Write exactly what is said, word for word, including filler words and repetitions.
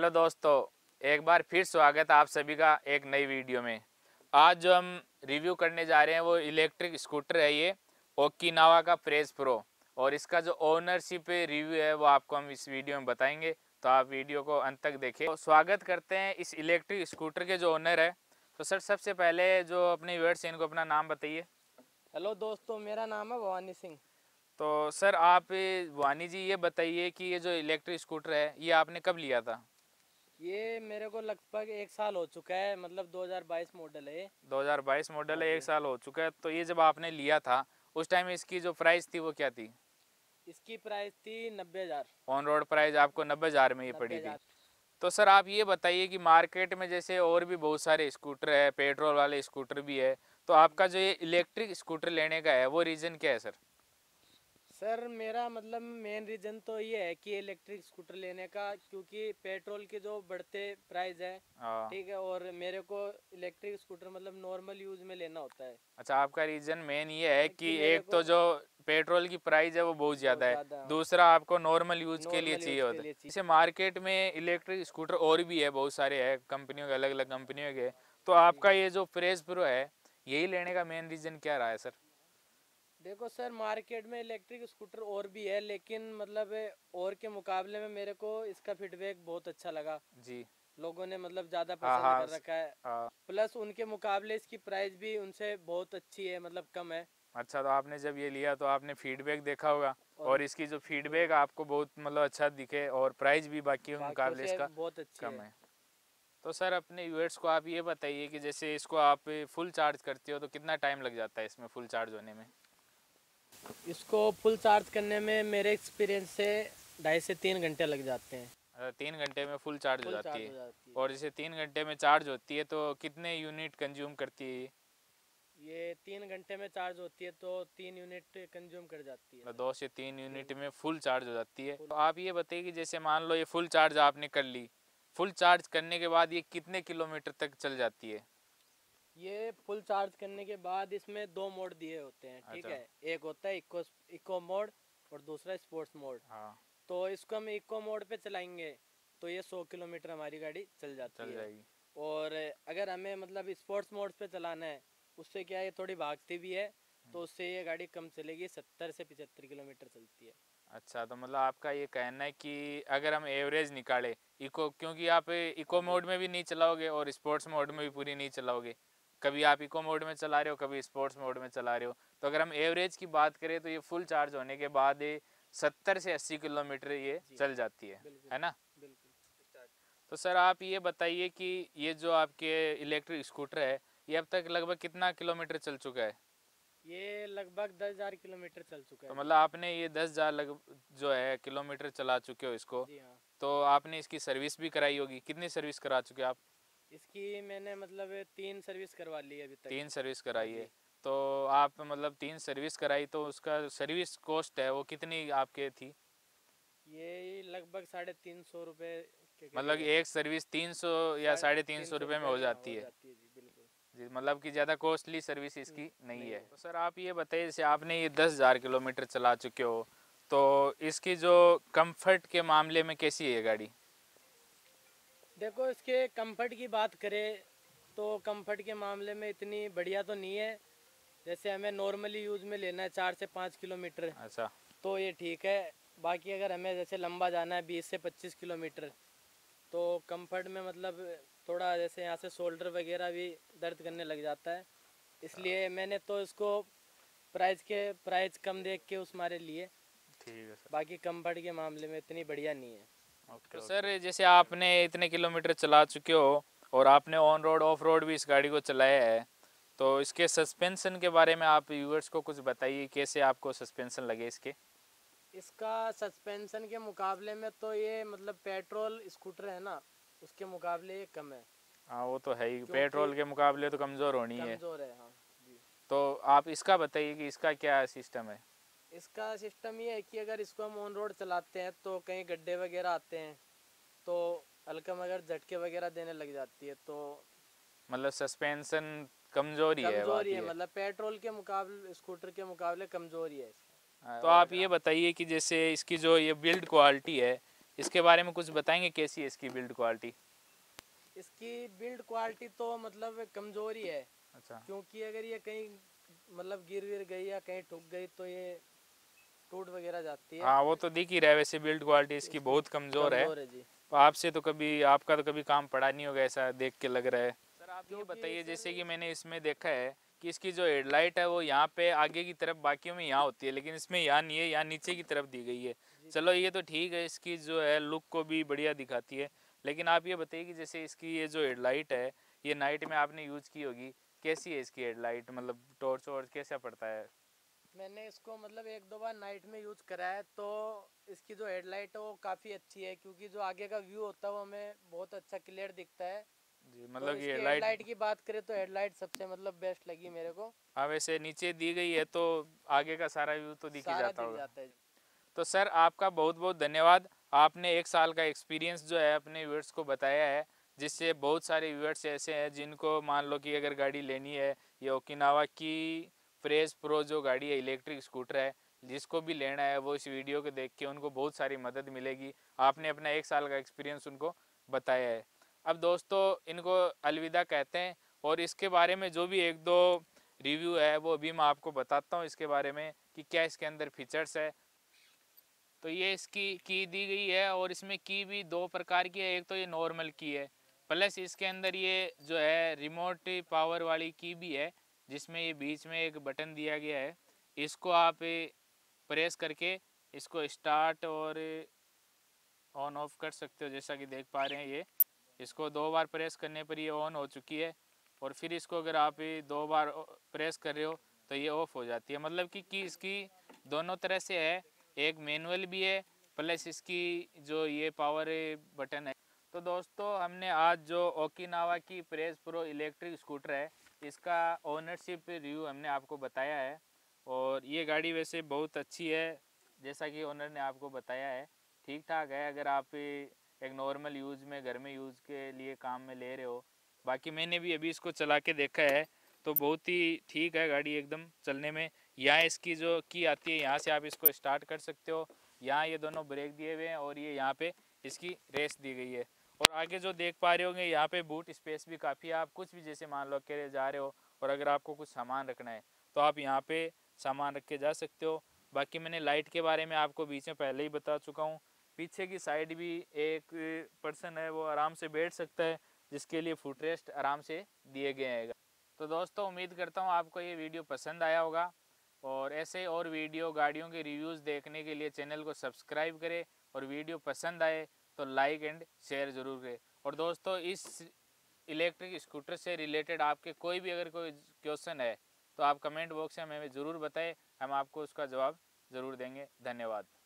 Hello दोस्तों, एक बार फिर स्वागत है आप सभी का एक नई वीडियो में। आज जो हम रिव्यू करने जा रहे हैं वो इलेक्ट्रिक स्कूटर है, ये ओकिनावा का प्रेज प्रो। और इसका जो ओनरशिप रिव्यू है वो आपको हम इस वीडियो में बताएंगे, तो आप वीडियो को अंत तक देखें। तो स्वागत करते हैं इस इलेक्ट्रिक स्कूटर के जो ओनर है। तो सर, सबसे पहले जो अपने व्यूअर्स हैं इनको अपना नाम बताइए। हेलो दोस्तों, मेरा नाम है भवानी सिंह। तो सर आप वानी जी ये बताइए कि ये जो इलेक्ट्रिक स्कूटर है ये आपने कब लिया था? ये मेरे को लगभग एक साल हो चुका है, मतलब दो हज़ार बाईस मॉडल है ये। दो हज़ार बाईस मॉडल हाँ है, एक जी। साल हो चुका है। तो ये जब आपने लिया था उस टाइम इसकी जो प्राइस थी वो क्या थी? इसकी प्राइस थी नब्बे हज़ार। ऑन रोड प्राइस आपको नब्बे हज़ार में ये नब्बे पड़ी थी। हज़ार तो सर आप ये बताइए कि मार्केट में जैसे और भी बहुत सारे स्कूटर है, पेट्रोल वाले स्कूटर भी है, तो आपका जो ये इलेक्ट्रिक स्कूटर लेने का है वो रीज़न क्या है सर? सर मेरा मतलब मेन रीज़न तो ये है कि इलेक्ट्रिक स्कूटर लेने का, क्योंकि पेट्रोल के जो बढ़ते प्राइस है, हाँ। ठीक है, और मेरे को इलेक्ट्रिक स्कूटर मतलब नॉर्मल यूज़ में लेना होता है। अच्छा, आपका रीज़न मेन ये है हाँ, कि कि मेरे एक को तो जो पेट्रोल की प्राइस है वो बहुत ज़्यादा बहुत है, ज़्यादा, दूसरा आपको नॉर्मल यूज के लिए नॉर्मल चाहिए यूज़ के होता है। लिए चाहिए। जैसे मार्केट में इलेक्ट्रिक स्कूटर और भी है, बहुत सारे हैं कंपनियों के, अलग अलग कंपनियों के। तो जी। आपका ये जो प्रेज प्रो है यही लेने का मेन रीज़न क्या रहा है सर? देखो सर, मार्केट में इलेक्ट्रिक स्कूटर और भी है, लेकिन मतलब और के मुकाबले में मेरे को इसका फीडबैक बहुत अच्छा लगा। जी। लोगों ने मतलब ज़्यादा हाँ पसंद हाँ। कर रखा है। हाँ। प्लस उनके मुकाबले इसकी प्राइस भी उनसे बहुत अच्छी है, मतलब कम है। अच्छा, तो आपने जब ये लिया तो आपने फीडबैक देखा होगा, और और इसकी जो जी, फीडबैक आपको बहुत मतलब अच्छा दिखे, और प्राइस भी बाकी के बाकियों मुकाबले से इसका बहुत अच्छी कम है। है। तो सर अपने व्यूअर्स को आप ये बताइए कि जैसे इसको आप फुल चार्ज करते हो तो कितना टाइम लग जाता है इसमें फुल चार्ज होने में? इसको फुल चार्ज करने में मेरे एक्सपीरियंस से ढाई से तीन घंटे लग जाते हैं। अच्छा, तीन घंटे में फुल चार्ज हो फुल जाती चार्ज है। हो जाती है। और जैसे तीन घंटे में चार्ज होती है तो कितने यूनिट कंज्यूम करती है ये? ये तीन घंटे में चार्ज होती है तो तीन यूनिट कंज्यूम कर जाती है मतलब सर। दो से तीन यूनिट जी, में फुल चार्ज हो जाती है। फुल। तो आप ये बताइए कि जैसे मान लो ये फुल चार्ज आपने कर ली, फुल चार्ज करने के बाद ये कितने किलोमीटर तक चल जाती है? ये फुल चार्ज करने के बाद इसमें दो मोड दिए होते हैं, ठीक अच्छा। है। एक होता है इको इको मोड, और दूसरा स्पोर्ट्स मोड। हाँ। तो इसको हम इको मोड पे चलाएंगे तो ये सौ किलोमीटर हमारी गाड़ी चल जाती चल है। जाएगी। और अगर हमें मतलब स्पोर्ट्स मोड पे चलाना है, उससे क्या है, ये थोड़ी भागती भी है, तो उससे ये गाड़ी कम चलेगी, सत्तर से पचहत्तर किलोमीटर चलती है। अच्छा, तो मतलब आपका ये कहना है कि अगर हम एवरेज निकाले इको, क्योंकि आप हाँ इको जी। मोड में भी नहीं चलाओगे और स्पोर्ट्स मोड में भी पूरी नहीं चलाओगे, कभी आप इको मोड में चला रहे हो कभी स्पोर्ट्स मोड में चला रहे हो, तो अगर हम एवरेज की बात करें तो ये फुल चार्ज होने के बाद ये सत्तर से अस्सी किलोमीटर ये जी, चल जाती है बिल्कुल है ना? बिल्कुल। स्टार्ट। तो सर आप ये बताइए कि ये जो आपके इलेक्ट्रिक स्कूटर है ये अब तक लगभग कितना किलोमीटर चल चुका है? ये लगभग दस हज़ार किलोमीटर चल चुका है तो अभी मतलब तक। आपने ये दस हज़ार लग जो है किलोमीटर चला चुके हो इसको, जी हाँ। तो आपने इसकी सर्विस भी कराई होगी, कितनी सर्विस करा चुके आप? इसकी मैंने मतलब तीन सर्विस करवा ली है अभी तक। तीन सर्विस हाँ कराई है। जी। तो आप मतलब तीन सर्विस कराई तो उसका सर्विस कॉस्ट है वो कितनी आपके थी? ये लगभग साढ़े तीन सौ रुपये के मतलब करीब है। एक सर्विस तीन सौ या साढ़े साढ़े तीन तीन सौ सौ रुपये में रुपये हो में हाँ, जाती हो है? जाती है जी, बिल्कुल। जी, मतलब कि ज़्यादा कॉस्टली सर्विस न- इसकी नहीं नहीं है। है। तो सर आप ये बताइए, जैसे आपने ये दस हज़ार किलोमीटर चला चुके हो तो इसकी जो कंफर्ट के मामले में कैसी है ये गाड़ी? देखो, इसके कंफर्ट की बात करें तो कंफर्ट के मामले में इतनी बढ़िया तो नहीं है। जैसे हमें नॉर्मली यूज़ में लेना है चार से पाँच किलोमीटर, अच्छा। तो ये ठीक है। बाकी अगर हमें जैसे लंबा जाना है बीस से पच्चीस किलोमीटर, तो कंफर्ट में मतलब थोड़ा जैसे यहाँ से शोल्डर वगैरह भी दर्द करने लग जाता है। इसलिए मैंने तो इसको प्राइस के प्राइस कम देख के उस मारे लिए। ठीक है सर। बाकी कंफर्ट के मामले में इतनी बढ़िया नहीं है। ओके। तो सर जैसे आपने इतने किलोमीटर चला चुके हो और आपने ऑन रोड ऑफ रोड भी इस गाड़ी को चलाया है, तो इसके सस्पेंशन के बारे में आप व्यूअर्स को कुछ बताइए, कैसे आपको सस्पेंशन लगे इसके? इसका सस्पेंशन के मुकाबले में तो ये मतलब पेट्रोल स्कूटर है ना, उसके मुकाबले ये कम है। हाँ वो तो है ही, क्योंकि पेट्रोल के मुकाबले तो कमज़ोर होनी है। कमज़ोर है, हाँ जी। तो आप इसका बताइए कि इसका क्या सिस्टम है? इसका सिस्टम ये है कि अगर इसको हम ऑन रोड चलाते हैं तो कहीं गड्ढे वगैरह आते हैं, तो हल्का मगर झटके वगैरह देने लग जाती है, तो मतलब सस्पेंशन कमज़ोर ही है, कमज़ोर ही बात है। ये है। मतलब पेट्रोल के मुकाबले स्कूटर के मुकाबले कमज़ोर ही है इसका। तो आप ये बताइए कि जैसे इसकी जो ये बिल्ड क्वालिटी है इसके बारे में कुछ बताएंगे, कैसी है इसकी बिल्ड क्वालिटी? इसकी बिल्ड क्वालिटी तो मतलब कमज़ोरी है। अच्छा। क्योंकि अगर ये कहीं मतलब गिर गिर गई या कहीं ठुक गई तो ये टूट वगैरह जाती है। हाँ वो तो दिख ही रहा है, वैसे बिल्ड क्वालिटी इसकी बहुत कमज़ोर है। कमज़ोर है जी। तो आपसे तो कभी, आपका तो कभी काम पड़ा नहीं होगा ऐसा देख के लग रहा है। सर आप ये क्योंकि बताइए, सर जैसे कि मैंने इसमें देखा है कि इसकी जो हेडलाइट है वो यहाँ पे आगे की तरफ, बाकियों में यहाँ होती है, लेकिन इसमें यहाँ नहीं है, यहाँ नीचे की तरफ दी गई है। चलो ये तो ठीक है, इसकी जो है लुक को भी बढ़िया दिखाती है। लेकिन आप ये बताइए कि जैसे इसकी ये जो हेडलाइट है, ये नाइट में आपने यूज़ की होगी, कैसी है इसकी हेडलाइट, मतलब टॉर्च वॉर्च कैसा पड़ता है? मैंने इसको मतलब एक दो बार नाइट में यूज़ करा है, तो इसकी जो हेडलाइट है वो काफ़ी अच्छी है, क्योंकि जो आगे का व्यू होता है वो हमें बहुत अच्छा क्लियर दिखता है। जी, तो मतलब ये इसकी हेडलाइट। हेडलाइट की बात करें तो हेडलाइट सबसे मतलब बेस्ट लगी मेरे को। हाँ वैसे नीचे दी गई है तो आगे का सारा व्यू तो दिख ही सारा जाता दिख होगा। जाता है। तो सर आपका बहुत बहुत धन्यवाद, आपने एक साल का एक्सपीरियंस जो है अपने व्यूअर्स को बताया है, जिससे बहुत सारे व्यूअर्स ऐसे हैं जिनको मान लो कि अगर गाड़ी लेनी है, ये ओकिनावा की फ्रेज प्रो जो गाड़ी है, इलेक्ट्रिक स्कूटर है, जिसको भी लेना है वो इस वीडियो को देख के उनको बहुत सारी मदद मिलेगी। आपने अपना एक साल का एक्सपीरियंस उनको बताया है। अब दोस्तों इनको अलविदा कहते हैं, और इसके बारे में जो भी एक दो रिव्यू है वो भी मैं आपको बताता हूँ इसके बारे में कि क्या इसके अंदर फीचर्स है। तो ये इसकी की दी गई है, और इसमें की भी दो प्रकार की है, एक तो ये नॉर्मल की है, प्लस इसके अंदर ये जो है रिमोट पावर वाली की भी है, जिसमें ये बीच में एक बटन दिया गया है, इसको आप प्रेस करके इसको स्टार्ट और ऑन ऑफ कर सकते हो। जैसा कि देख पा रहे हैं, ये इसको दो बार प्रेस करने पर ये ऑन हो चुकी है, और फिर इसको अगर आप दो बार प्रेस कर रहे हो तो ये ऑफ हो जाती है। मतलब कि, कि इसकी दोनों तरह से है, एक मैनुअल भी है, प्लस इसकी जो ये पावर बटन है। तो दोस्तों हमने आज जो ओकिनावा की प्रेज प्रो इलेक्ट्रिक स्कूटर है, इसका ओनरशिप रिव्यू हमने आपको बताया है, और ये गाड़ी वैसे बहुत अच्छी है, जैसा कि ओनर ने आपको बताया है, ठीक ठाक है। अगर आप एक नॉर्मल यूज़ में, घर में यूज़ के लिए काम में ले रहे हो, बाकी मैंने भी अभी इसको चला के देखा है तो बहुत ही ठीक है गाड़ी एकदम चलने में। यहाँ इसकी जो की आती है, यहाँ से आप इसको स्टार्ट कर सकते हो, यहाँ ये दोनों ब्रेक दिए हुए हैं, और ये यहाँ पे इसकी रेस दी गई है। और आगे जो देख पा रहे होंगे, यहाँ पे बूट स्पेस भी काफ़ी है, आप कुछ भी जैसे मान लो के जा रहे हो और अगर आपको कुछ सामान रखना है तो आप यहाँ पे सामान रख के जा सकते हो। बाकी मैंने लाइट के बारे में आपको बीच में पहले ही बता चुका हूँ। पीछे की साइड भी एक पर्सन है वो आराम से बैठ सकता है, जिसके लिए फुट रेस्ट आराम से दिए गए हैं। तो दोस्तों उम्मीद करता हूँ आपको ये वीडियो पसंद आया होगा, और ऐसे और वीडियो गाड़ियों के रिव्यूज़ देखने के लिए चैनल को सब्सक्राइब करें, और वीडियो पसंद आए तो लाइक एंड शेयर ज़रूर करें। और दोस्तों इस इलेक्ट्रिक स्कूटर से रिलेटेड आपके कोई भी अगर कोई क्वेश्चन है तो आप कमेंट बॉक्स में हमें ज़रूर बताएं, हम आपको उसका जवाब ज़रूर देंगे। धन्यवाद।